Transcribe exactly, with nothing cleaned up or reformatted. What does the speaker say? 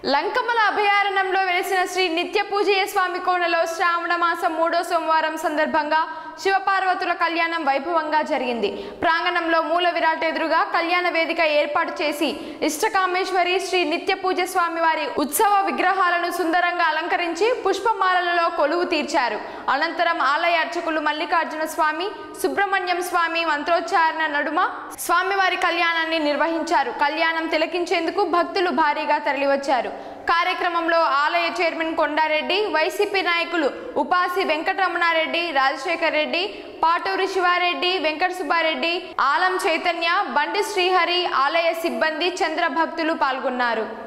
లంకమల అభయారణ్యంలో వెలిసిన శ్రీ నిత్య పూజయ్య స్వామి కోనలో శ్రావణ మాసం మూడో సోమవారం సందర్భంగా శివపార్వతుల కళ్యాణం వైభవంగా జరిగింది. ప్రాంగణంలో మూల విరాట్ ఎదురుగా కళ్యాణ వేదిక ఏర్పాటు చేసి ఇష్టకామేశ్వరి శ్రీ నిత్య పూజ స్వామి వారి ఉత్సవ విగ్రహాలను సుందరంగా అలంకరించి పుష్పమాలలలో కొలువు తీర్చారు. అనంతరం ఆలయ అర్చకులు మల్లికార్జున స్వామి, సుబ్రహ్మణ్యం స్వామి మంత్రోచ్చారణ నడుమ స్వామివారి కళ్యాణాన్ని నిర్వహించారు. కళ్యాణం తిలకించేందుకు భక్తులు భారీగా తరలివచ్చారు. కార్యక్రమంలో ఆలయ చైర్మన్ కొండారెడ్డి, వైసీపీ నాయకులు ఉపాసి వెంకటరమణారెడ్డి, రాజశేఖర్ రెడ్డి, పాటూరి శివారెడ్డి, వెంకట సుబ్బారెడ్డి, ఆలం చైతన్య, బండి శ్రీహరి, ఆలయ సిబ్బంది, చంద్ర భక్తులు పాల్గొన్నారు.